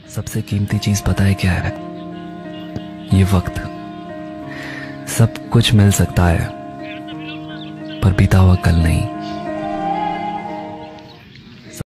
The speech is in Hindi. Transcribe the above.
सबसे कीमती चीज पता है क्या है? ये वक्त। सब कुछ मिल सकता है पर बीता हुआ कल नहीं।